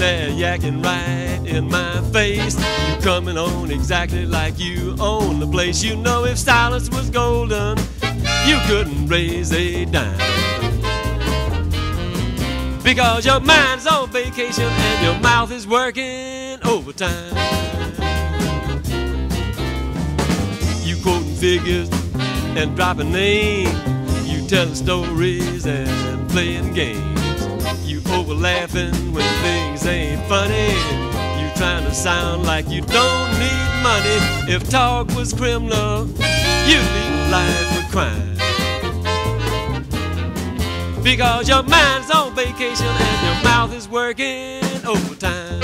there yakking right in my face. You coming on exactly like you own the place. You know if silence was golden, you couldn't raise a dime. Because your mind's on vacation and your mouth is working overtime. You quoting figures and dropping names. You telling stories and playing games. You over laughing when things ain't funny. You trying to sound like you don't need money. If talk was criminal, you'd leave life a crime. Because your mind's on vacation and your mouth is working overtime.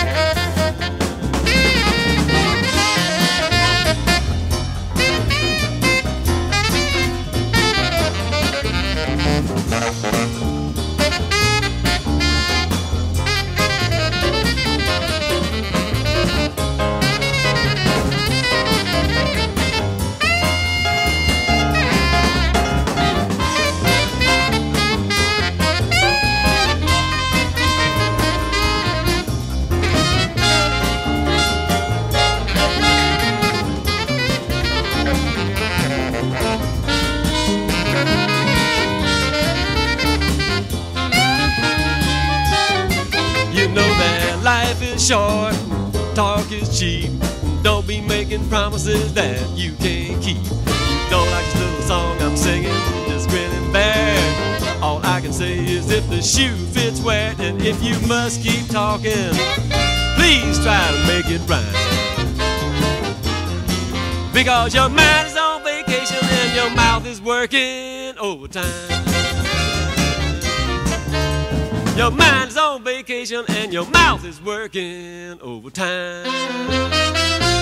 You know that life is short, talk is cheap. Don't be making promises that you can't keep. You don't like this little song I'm singing, just grin and bear. All I can say is if the shoe fits wet, and if you must keep talking, please try to make it rhyme. Because your mind is on vacation and your mouth is working overtime. Your mind's on vacation and your mouth is working overtime.